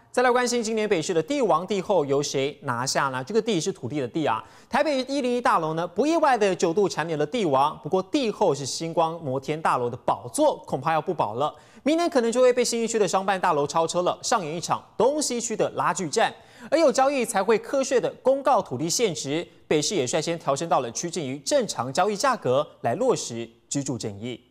再来关心今年北市的地王地后由谁拿下呢？这个地是土地的地啊。台北101大楼呢，不意外的9度蝉联了地王，不过地后是星光摩天大楼的宝座，恐怕要不保了。明年可能就会被信义区的商办大楼超车了，上演一场东西区的拉锯战。而有交易才会课税的公告土地现值，北市也率先调升到了趋近于正常交易价格，来落实居住正义。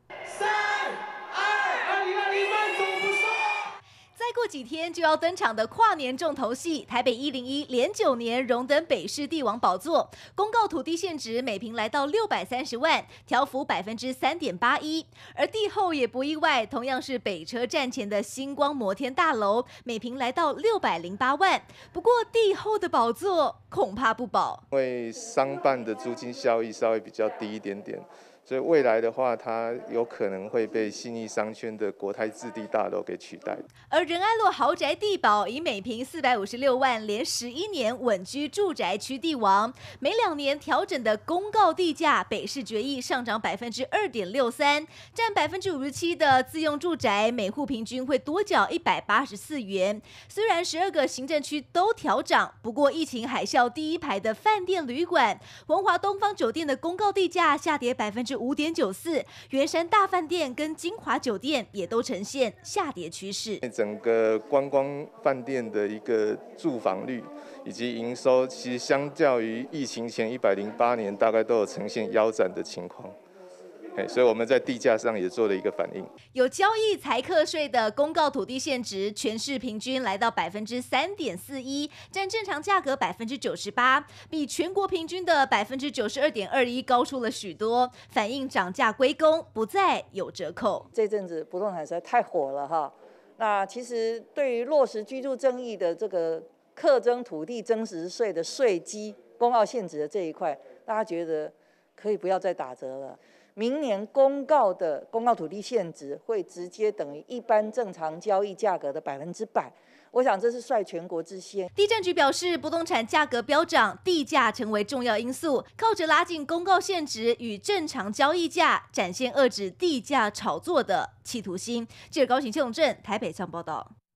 再过几天就要登场的跨年重头戏，台北101连9年荣登北市地王宝座，公告土地现值每坪来到630万，调幅3.81%。而地后也不意外，同样是北车站前的星光摩天大楼，每坪来到608万。不过地后的宝座恐怕不保， 因为商办的租金效益稍微比较低一点点。所以未来的话，它有可能会被信义商圈的国泰置地大楼给取代。 而仁爱路豪宅地堡以每坪456万，连11年稳居住宅区地王。每2年调整的公告地价，北市决议上涨2.63%，占57%的自用住宅，每户平均会多缴184元。虽然12个行政区都调涨，不过疫情海啸第一排的饭店旅馆，文华东方酒店的公告地价下跌5.94%，圆山大饭店跟金华酒店也都呈现下跌趋势。 整个观光饭店的一个住房率以及营收，其实相较于疫情前108年，大概都有呈现腰斩的情况。所以我们在地价上也做了一个反应。 有交易才课税的公告土地现值，全市平均来到3.41%，占正常价格98%，比全国平均的92.21%高出了许多，反映涨价归公，不再有折扣。 这阵子不动产实在太火了哈。那其实对于落实居住正义的这个课征土地增值税的税基公告现值的这一块，大家觉得可以不要再打折了。明年公告的公告土地现值会直接等于一般正常交易价格的100%，我想这是率全国之先。 地政局表示，不动产价格飙涨，地价成为重要因素，靠着拉近公告现值与正常交易价，展现遏制地价炒作的企图心。记者高雄、谢龙镇台北上报道。